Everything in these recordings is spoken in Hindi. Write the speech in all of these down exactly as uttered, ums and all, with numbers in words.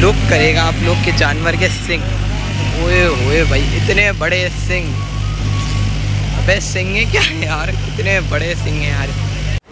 लुक करेगा आप लोग के जानवर के सिंग। ओए होए भाई इतने बड़े सिंग, अबे सिंग है क्या यार, कितने बड़े सिंग हैं यार।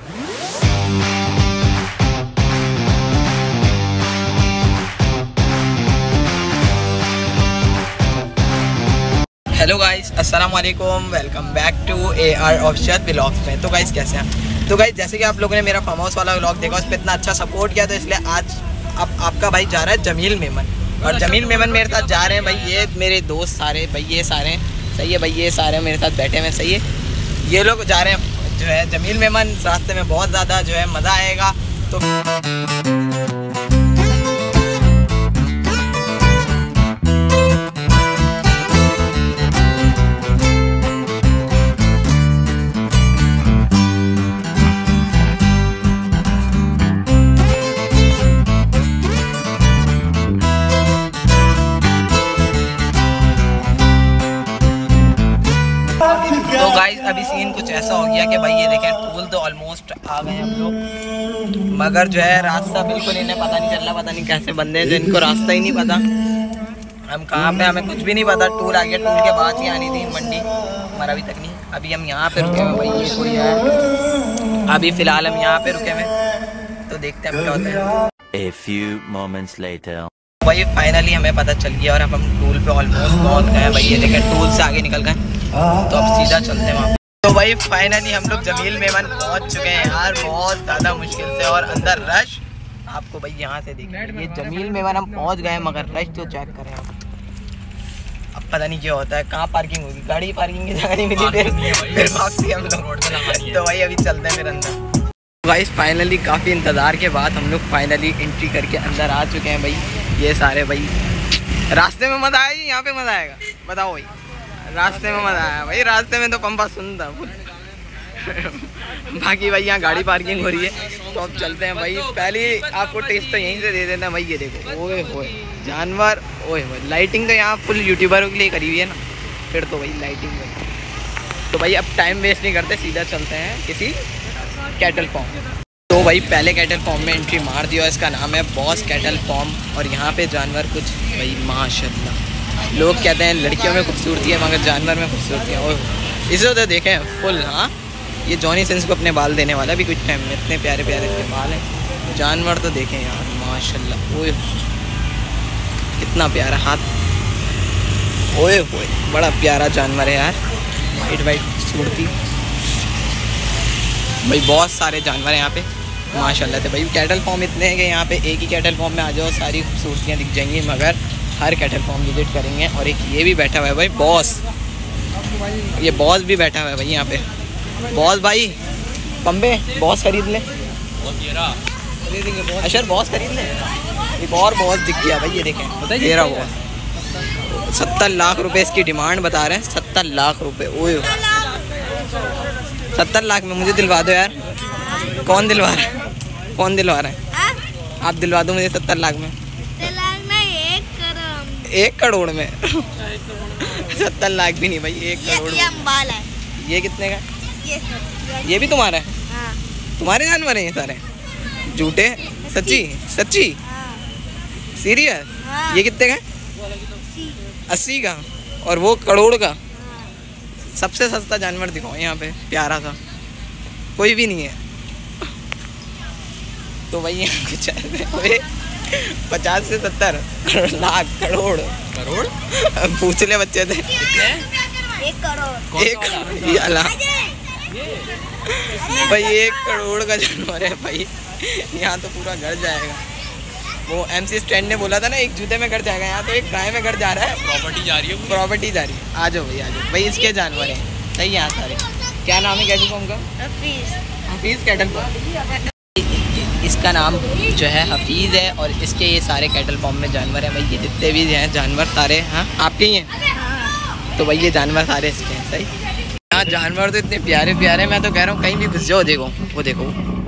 हेलो गाइस, अस्सलाम वालेकुम, welcome back to A R official vlogs में। तो गाइस कैसे हैं? तो गाइस जैसे कि आप लोगों ने मेरा फार्म हाउस वाला व्लॉग देखा, उस पर इतना अच्छा सपोर्ट किया, तो इसलिए आज अब आपका भाई जा रहा है जमील मेमन। और जमील मेमन मेरे साथ जा रहे हैं भाई, ये मेरे दोस्त सारे भाई, ये सारे सही है भाई, ये सारे मेरे साथ बैठे हुए सही है। ये लोग जा रहे हैं जो है जमील मेमन। रास्ते में बहुत ज़्यादा जो है मज़ा आएगा। तो तो गाइस अभी सीन कुछ ऐसा हो गया कि भाई ये देखें टूल तो ऑलमोस्ट आ गए हम लोग, मगर जो है रास्ता बिल्कुल इन्हें पता नहीं चल रहा। पता नहीं कैसे बंदे हैं जो इनको रास्ता ही नहीं पता, हम कहाँ पे, हमें कुछ भी नहीं पता। टूल आ गया, टूल के बाद ही आनी थी मंडी, हमारा अभी तक नहीं। अभी हम यहाँ पे रुके हुए भाई, ये कोई है, अभी फ़िलहाल हम यहाँ पे रुके हुए, तो देखते हैं क्या होता है। A few moments later. भाई फाइनली हमें पता चल गया और अब हम टूल पे ऑलमोस्ट पहुँच गए हैं भाई। ये देखें टूल से आगे निकल गए, तो अब सीधा चलते हैं वहाँ। तो भाई फाइनली हम लोग जमील मेमन पहुँच चुके हैं यार, बहुत ज़्यादा मुश्किल से। और अंदर रश आपको भाई यहाँ से देखिए, ये जमील मेमन हम पहुँच गए, मगर रश तो चेक करें आप। अब पता नहीं क्या होता है, कहाँ पार्किंग होगी, गाड़ी पार्किंग की जगह नहीं मिली, फिर फिर वापसी हम लोग। तो भाई अभी चलते हैं फिर अंदर। गाइस फाइनली काफ़ी इंतज़ार के बाद हम लोग फाइनली एंट्री करके अंदर आ चुके हैं भाई। ये सारे भाई रास्ते में मज़ा आया, यहाँ पे मज़ा आएगा, बताओ भाई। रास्ते में मज़ा आया भाई, रास्ते में तो पंपा सुन था बाकी भाई यहाँ गाड़ी पार्किंग हो रही है, तो अब चलते हैं भाई। पहले आपको टेस्ट तो यहीं से दे देना भाई। ये देखो ओए होए जानवर, ओए होए लाइटिंग तो यहाँ फुल यूट्यूबरों के लिए करी हुई है ना, फिर तो भाई लाइटिंग भाई। तो भाई अब टाइम वेस्ट नहीं करते, सीधा चलते हैं किसी कैटल फार्म। तो भाई पहले कैटल फार्म में एंट्री मार दिया, इसका नाम है बॉस कैटल फार्म। और यहाँ पे जानवर कुछ भाई माशाल्लाह, लोग कहते हैं लड़कियों में खूबसूरती है मगर जानवर में खूबसूरती है। और इसे तो देखें फुल, हाँ ये जॉनी सिंस को अपने बाल देने वाला भी कुछ टाइम में, इतने प्यारे प्यारे अपने बाल हैं। जानवर तो देखें यार माशाल्लाह, ओए कितना प्यारा हाथ, ओए ओए बड़ा प्यारा जानवर है यार, वाइट वाइट खूबसूरती भाई। बहुत सारे जानवर हैं यहाँ पे माशाल्लाह से भाई। कैटल फार्म इतने हैं कि यहाँ पे एक ही कैटल फार्म में आ जाओ सारी खूबसूरतियाँ दिख जाएंगी, मगर हर कैटल फार्म विजिट करेंगे। और एक ये भी बैठा हुआ है भाई बॉस, ये बॉस भी बैठा हुआ है भाई यहाँ पे। बॉस भाई पंबे बॉस खरीद ले, अशर बॉस खरीद ले। एक और बॉस दिख गया भाई, ये देखें तेरा बॉस। सत्तर लाख रुपए इसकी डिमांड बता रहे हैं, सत्तर लाख रुपए। ओए सत्तर लाख में मुझे दिलवा दो यार। कौन दिलवा रहा है, कौन दिलवा रहा है? आप दिलवा दो मुझे सत्तर लाख में। एक करोड़ में सत्तर लाख भी नहीं भाई, एक करोड़ में। ये कितने का? ये, ये भी तुम्हारा है? हाँ। तुम्हारे जानवर हैं ये सारे? झूठे? सच्ची सच्ची? सीरियस? हाँ। ये कितने का? अस्सी का। और वो करोड़ का? हाँ। सबसे सस्ता जानवर दिखाओ यहाँ पे, प्यारा सा, कोई भी नहीं है। तो भाई यहाँ कुछ पचास से सत्तर लाख करोड़ करोड़ पूछ ले बच्चे थे कितने? एक करोड़। एक भाई एक करोड़ का जानवर है भाई, यहाँ तो पूरा घर जाएगा। वो एमसी स्टैंड ने बोला था ना एक जूते में घर जाएगा, यहाँ तो एक गाय में घर जा रहा है। प्रॉपर्टी जा रही है, प्रॉपर्टी जा रही है। आ जाओ भाई आ जाओ भाई, इसके जानवर हैं सही यहाँ सारे। क्या नाम है कैटल फार्म का? हफीज़। हफीज़ कैटल फार्म, इसका नाम जो है हफीज़ है। और इसके ये सारे कैटल फार्म में जानवर हैं भाई, ये जितने भी हैं जानवर सारे हाँ आपके ही हैं। तो भाई ये जानवर सारे इसके हैं सही। यहाँ जानवर तो इतने प्यारे प्यारे, मैं तो कह रहा हूँ कहीं भी घुस जाओ, देखो वो देखो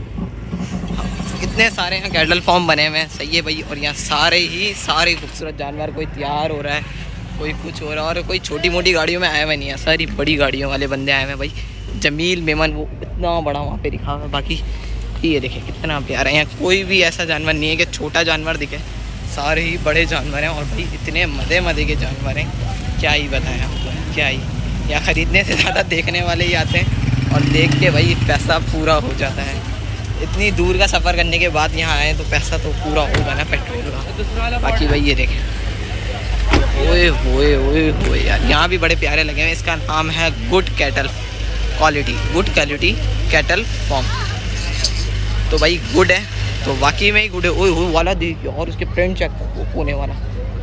कितने सारे यहाँ कैटल फार्म बने हुए हैं सही है भाई। और यहाँ सारे ही सारे खूबसूरत जानवर, कोई तैयार हो रहा है, कोई कुछ हो रहा है, और कोई छोटी मोटी गाड़ियों में आए हुए नहीं है, सारी बड़ी गाड़ियों वाले बंदे आए हुए हैं भाई। जमील मेमन वो इतना बड़ा वहाँ पे दिखा हुआ है। बाकी ये देखे कितना प्यारा है, यहाँ कोई भी ऐसा जानवर नहीं है कि छोटा जानवर दिखे, सारे ही बड़े जानवर हैं और भाई इतने मज़े मज़े के जानवर हैं, क्या ही बताएं आपको, क्या ही। यहाँ ख़रीदने से ज़्यादा देखने वाले ही आते हैं और देख के भाई पैसा पूरा हो जाता है। इतनी दूर का सफ़र करने के बाद यहाँ आए तो पैसा तो पूरा होगा ना पेट्रोल का। बाकी भाई ये देखें, ओए होए ओए होए यार, यहाँ भी बड़े प्यारे लगे हैं। इसका नाम है good cattle quality, good quality cattle farm. तो भाई गुड है तो वाकई में ही गुड है। ओए ओए वाला देखिए, और उसके प्रिंट चेक वो कोने वाला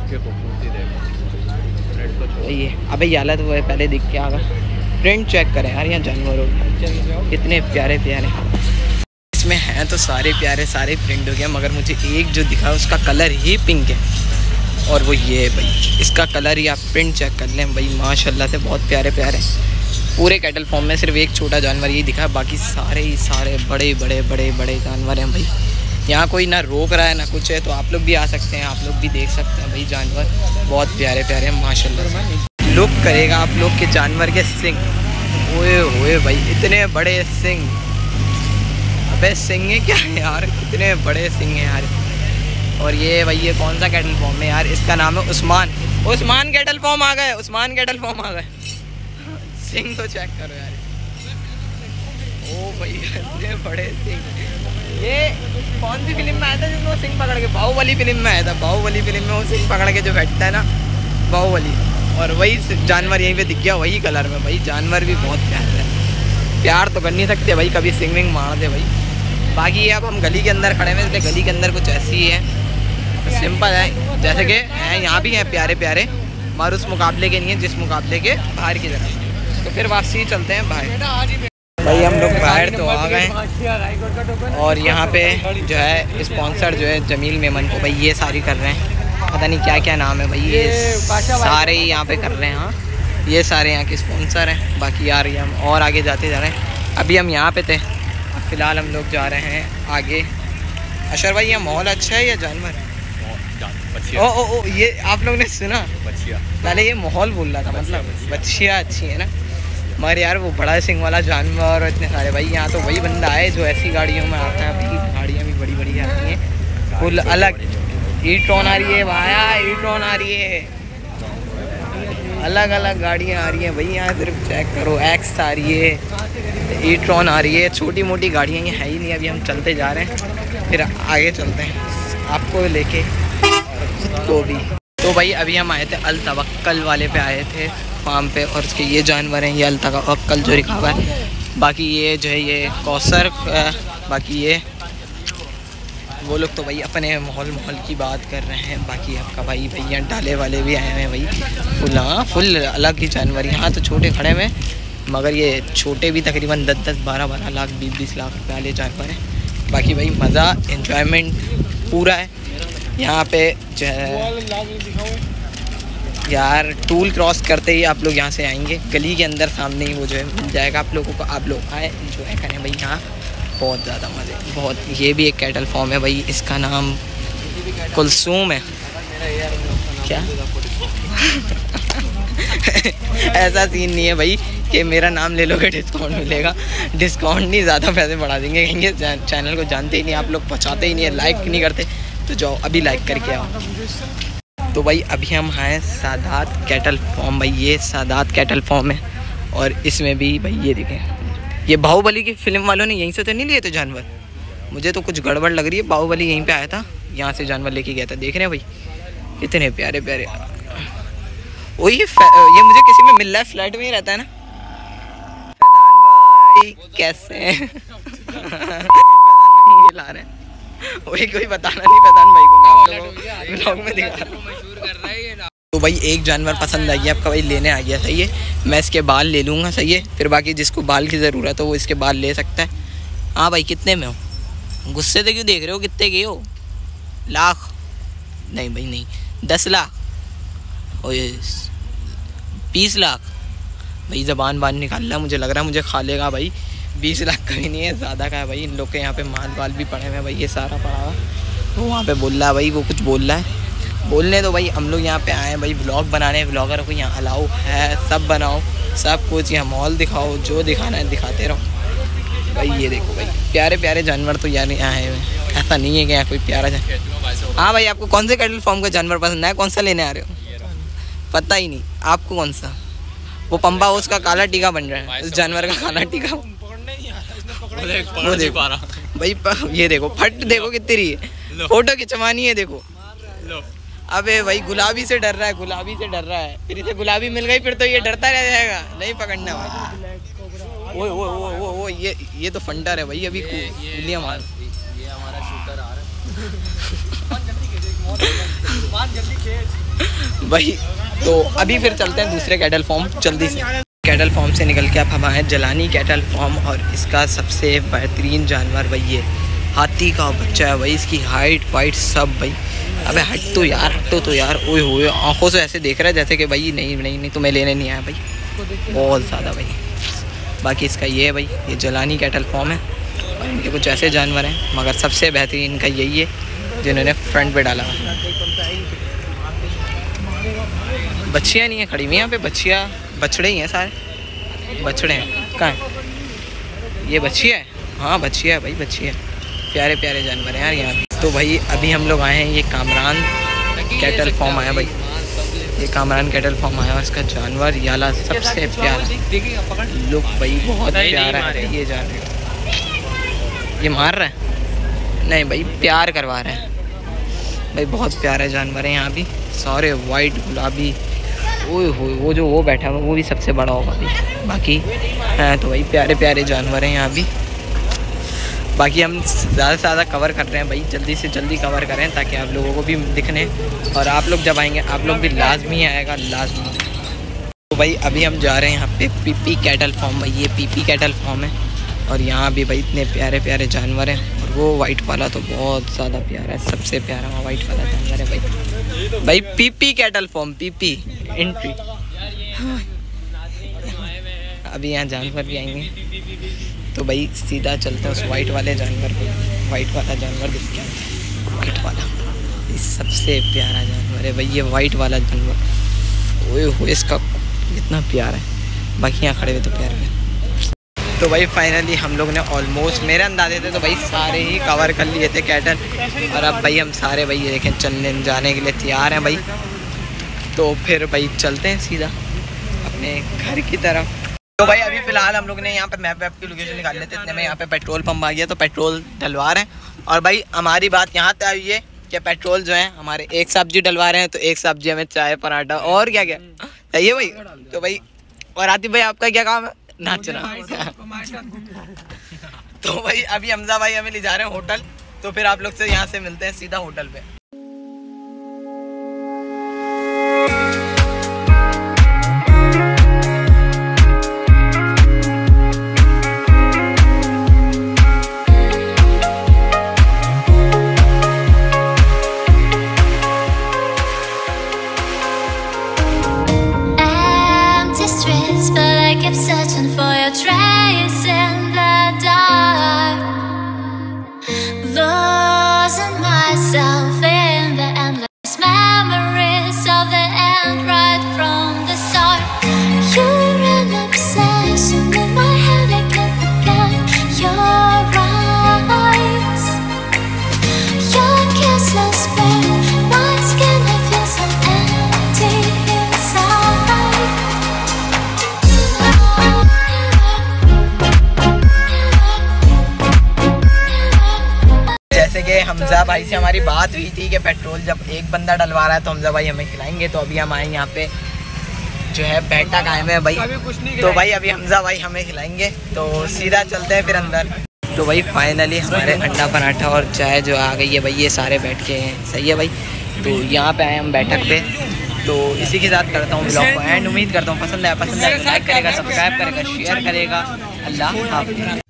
ये, अबे याला तो वो पहले देख के आगा, प्रिंट चेक करें यार यहाँ जानवरों कितने प्यारे प्यारे। इसमें हैं तो सारे प्यारे सारे प्रिंट हो गया, मगर मुझे एक जो दिखा उसका कलर ही पिंक है और वो ये है भाई, इसका कलर ही आप प्रिंट चेक कर लें भाई, माशाल्लाह से बहुत प्यारे प्यारे। पूरे कैटल फॉर्म में सिर्फ एक छोटा जानवर ये दिखा है, बाकी सारे ही सारे बड़े बड़े बड़े बड़े जानवर हैं भाई। यहाँ कोई ना रोक रहा है ना कुछ है, तो आप लोग भी आ सकते हैं, आप लोग भी देख सकते हैं भाई। जानवर बहुत प्यारे प्यारे हैं माशाल्लाह। लुक करेगा आप लोग के जानवर के सिंग, ओए ओए भाई इतने बड़े सिंग, अबे सिंग है क्या यार, कितने बड़े सिंग हैं यार। और ये भाई ये कौन सा कैटल फॉर्म है यार, इसका नाम है उस्मान। उस्मान कैटल फॉर्म आ गए, उस्मान कैटल फॉर्म आ गए। सिंग तो चेक करो यार, ओ भाई इतने बड़े सिंग। ये कौन सी फिल्म में आया था जिसमें वो सिंग पकड़ के, बाहुबली फिल्म में आया था, बाहुबली फिल्म में वो सिंग पकड़ के जो बैठता है ना, बाहुबली, और वही जानवर यहीं पे दिख गया वही कलर में भाई। जानवर भी बहुत प्यार है, प्यार तो कर नहीं सकते भाई, कभी सिंग विंग मार दे भाई। बाकी ये अब हम गली के अंदर खड़े हैं, इसलिए गली के अंदर कुछ ऐसी ही है, सिंपल है, जैसे कि हैं यहाँ भी हैं प्यारे प्यारे, मगर उस मुकाबले के नहीं है जिस मुकाबले के बाहर की जगह। तो फिर वापसी चलते हैं बाहर। भाई हम लोग बाहर तो आ गए और यहाँ पे जो है स्पॉन्सर जो है जमील मेमन को भाई ये सारी कर रहे हैं, पता नहीं क्या क्या नाम है भाई, ये सारे ही यहाँ पे कर रहे हैं। हाँ ये सारे यहाँ के स्पॉन्सर हैं। बाकी यार हम और आगे जाते जा रहे हैं, अभी हम यहाँ पे थे, फ़िलहाल हम लोग जा रहे हैं आगे। अशर भाई यहाँ माहौल अच्छा है या जानवर? ओ ओ ओ ये आप लोग ने सुना, पहले ये माहौल बोल रहा था, मतलब बच्चियाँ अच्छी है ना, मगर यार वो बड़ा सिंह वाला जानवर और इतने सारे भाई। यहाँ तो वही बंदा है जो ऐसी गाड़ियों में आता है भाई, गाड़ियाँ भी बड़ी बड़ी आती हैं, फुल अलग। ई ट्रॉन आ रही है भाया, ई ट्रॉन आ रही है, अलग अलग गाड़ियाँ आ रही हैं भाई। यहाँ सिर्फ चेक करो, एक्स आ रही है, ई ट्रॉन आ रही है, छोटी मोटी गाड़ियाँ ये है ही नहीं। अभी हम चलते जा रहे हैं, फिर आगे चलते हैं आपको लेके को भी। तो भाई अभी हम आए थे अल तवक्कल वाले पे आए थे फार्म पे, और उसके ये जानवर हैं, ये अल तवक्कल जो लिखा हुआ है। बाकी ये जो है ये कौसर, बाकी ये वो लोग तो भाई अपने माहौल माहौल की बात कर रहे हैं। बाकी आपका भाई भैया डाले वाले भी आए हैं भाई, फुल हाँ फुल अलग ही जानवर। यहाँ तो छोटे खड़े में, मगर ये छोटे भी तकरीबन दस दस बारह बारह लाख बीस बीस लाख रुपए वाले जानवर हैं। बाकी भाई मज़ा एंजॉयमेंट पूरा है यहाँ पे जो है यार। टूल क्रॉस करते ही आप लोग यहाँ से आएंगे, गली के अंदर सामने ही वो जो है मिल जाएगा आप लोगों को। आप लोग आए एंजॉय करें भाई, यहाँ बहुत ज़्यादा मज़े, बहुत। ये भी एक कैटल फॉर्म है भाई, इसका नाम कुलसूम है क्या? ऐसा सीन नहीं है भाई कि मेरा नाम ले लोगे डिस्काउंट मिलेगा, डिस्काउंट नहीं, ज़्यादा पैसे बढ़ा देंगे, कहेंगे चैनल को जानते ही नहीं आप लोग, पहुँचाते ही नहीं है, लाइक नहीं करते, तो जाओ अभी लाइक करके आओ। तो भाई अभी हम आए सादात कैटल फॉर्म भाई, ये सादात कैटल फॉर्म है, और इसमें भी भाई ये देखें, ये बाहुबली की फिल्म वालों ने यहीं से तो नहीं लिए थे जानवर, मुझे तो कुछ गड़बड़ लग रही है। बाहुबली यहीं पे आया था, यहाँ से जानवर लेके गया था, देख रहे हैं भाई कितने प्यारे प्यारे। ओ ये ये मुझे किसी में मिल रहा है, फ्लैट में ही रहता है ना फैदान भाई, कैसे हैं? मुझे ला रहे हैं वही, कोई बताना नहीं फैदान भाई को, मैं आप लोगों को ब्लॉग में दिखा रहा हूं। तो भाई एक जानवर पसंद आ गया आपका भाई, लेने आ गया, सही है, मैं इसके बाल ले लूँगा, सही है, फिर बाकी जिसको बाल की ज़रूरत हो वो इसके बाल ले सकता है। हाँ भाई कितने में हो? गुस्से से क्यों देख रहे हो, कितने के हो? लाख? नहीं भाई नहीं, दस लाख? ओ बीस लाख? भाई ज़बान बान निकाल रहा, मुझे लग रहा है मुझे खा लेगा भाई। बीस लाख का भी नहीं है, ज़्यादा का है भाई। इन लोग के यहाँ पे माल वाल भी पड़े हुए हैं भाई, ये सारा पड़ा हुआ, तो वहाँ पे बोल रहा है भाई, वो कुछ बोल रहा है, बोलने तो भाई हम लोग यहाँ पे आए हैं भाई व्लॉग बनाने, व्लॉगर को यहाँ अलाउ है, सब बनाओ सब कुछ, यहाँ मॉल दिखाओ, जो दिखाना है दिखाते रहो। भाई ये देखो भाई प्यारे प्यारे जानवर तो यार यहाँ आए हुए, ऐसा नहीं है कि यहाँ कोई प्यारा जानवर। हाँ भाई आपको कौन से कैटल फॉर्म का जानवर पसंद है, कौन सा लेने आ रहे हो? पता ही नहीं आपको कौन सा? वो पंबा उसका काला टीका बन रहा है, इस जानवर का काला टीका। वो देखो भाई ये देखो फट देखो कितनी रही है, फोटो खिंचवानी है देखो। अबे भाई गुलाबी से डर रहा है, गुलाबी से डर रहा है, फिर इसे गुलाबी मिल गई फिर तो ये डरता रह जाएगा, नहीं पकड़ना भाई। वो वो वो वो वो ये ये तो फंटर है भाई, अभी कूलियां मार। ये हमारा शूटर आ रहा है भाई। तो अभी फिर चलते हैं दूसरे कैटल फॉर्म जल्दी से। कैटल फॉर्म से निकल के अब हम आए जलानी कैटल फॉर्म, और इसका सबसे बेहतरीन जानवर भाई ये हाथी का बच्चा है भाई। इसकी हाइट वाइट सब भाई। अबे हट तो यार, हट तो, तो यार ओए होए आंखों से ऐसे देख रहा है जैसे कि भाई नहीं नहीं नहीं तुम्हें लेने नहीं आया भाई, बहुत ज़्यादा भाई। बाकी इसका ये है भाई, ये जलानी कैटल फॉर्म है। ये कुछ ऐसे जानवर हैं मगर सबसे बेहतरीन इनका यही है जिन्होंने फ्रंट पे डाला। बच्चियाँ नहीं है खड़ी हुई यहाँ पे, बच्चियाँ बछड़े ही हैं सारे, बछड़े हैं। कहाँ है ये बच्चियाँ है? हाँ बच्चियाँ है भाई, बच्चियाँ है। प्यारे प्यारे जानवर हैं यार यहाँ। तो भाई अभी हम लोग आए हैं, ये कामरान कैटल फॉर्म आया भाई, ये कामरान कैटल फॉर्म आया और इसका जानवर याला सबसे प्यारा लुक भाई, बहुत प्यारा है ये जानवर। ये मार रहा है? नहीं भाई प्यार करवा रहे हैं भाई, बहुत प्यारे जानवर है यहाँ भी सारे, वाइट गुलाबी। ओए हो वो जो वो बैठा हुआ वो भी सबसे बड़ा होगा भाई। बाकी है तो भाई प्यारे प्यारे जानवर हैं यहाँ भी। बाकी हम ज़्यादा से ज़्यादा कवर कर रहे हैं भाई, जल्दी से जल्दी कवर करें ताकि आप लोगों को भी दिखने, और आप लोग जब आएंगे आप लोग भी लाजमी आएगा, लाजमी। तो भाई अभी हम जा रहे हैं यहाँ पे पीपी कैटल फॉर्म भाई, ये पीपी कैटल फॉर्म है और यहाँ भी भाई इतने प्यारे प्यारे जानवर हैं। और वो वाइट वाला तो बहुत ज़्यादा प्यारा है, सबसे प्यारा वो वाइट वाला जानवर है भाई। भाई PP cattle farm, PP entry. अभी यहाँ जानवर भी आएंगे तो भाई सीधा चलते हैं उस वाइट वाले जानवर को। वाइट वाला जानवर दिखता है, वाइट वाला ये सबसे प्यारा जानवर है भाई, ये वाइट वाला जानवर। ओए हो इसका इतना प्यार है, बाकी यहाँ खड़े हुए तो प्यार है। तो भाई फाइनली हम लोग ने ऑलमोस्ट, मेरे अंदाजे थे तो भाई सारे ही कवर कर लिए थे कैटल, और अब भाई हम सारे भाई ये देखें चलने जाने के लिए तैयार हैं भाई। तो फिर भाई चलते हैं सीधा अपने घर की तरफ। तो भाई अभी फ़िलहाल हम लोग ने यहाँ पे मैप वैप की लोकेशन निकाल लेते, इतने में यहाँ पे पेट्रोल पंप आ गया तो पेट्रोल डलवा रहे हैं। और भाई हमारी बात यहाँ तक आई है कि पेट्रोल जो है हमारे एक सब्जी डलवा रहे हैं, तो एक सब्जी हमें चाय पराठा और क्या क्या चाहिए भाई। तो भाई और आतिफ भाई आपका क्या काम है? नाचना। तो भाई अभी हमजा भाई हमें ले जा रहे हैं होटल, तो फिर आप लोग से यहाँ से मिलते हैं सीधा होटल पे। Searching for your trace in the dark, losing myself in the endless memories of the end right from the start. You're an obsession in my head, I can't forget your eyes. Your kisses burn my skin, I feel so empty inside. जैसे कि हमजा भाई से हमारी बात हुई थी कि पेट्रोल जब एक बंदा डलवा रहा है तो हमजा भाई हमें खिलाएंगे, तो अभी हम आए यहाँ पे जो है बैठा कायम है भाई। तो भाई अभी हमजा भाई हमें खिलाएंगे, तो सीधा चलते हैं फिर अंदर। तो भाई फाइनली हमारे अंडा पराठा और चाय जो आ गई है भाई, ये सारे बैठ के हैं, सही है भाई। तो यहाँ पे आए हम बैठक पे, तो इसी के साथ करता हूँ ब्लॉग को एंड। उम्मीद करता हूँ पसंद आया, पसंद आया तो लाइक करेगा, सब्सक्राइब करेगा, शेयर करेगा। अल्लाह हाफ़िज़।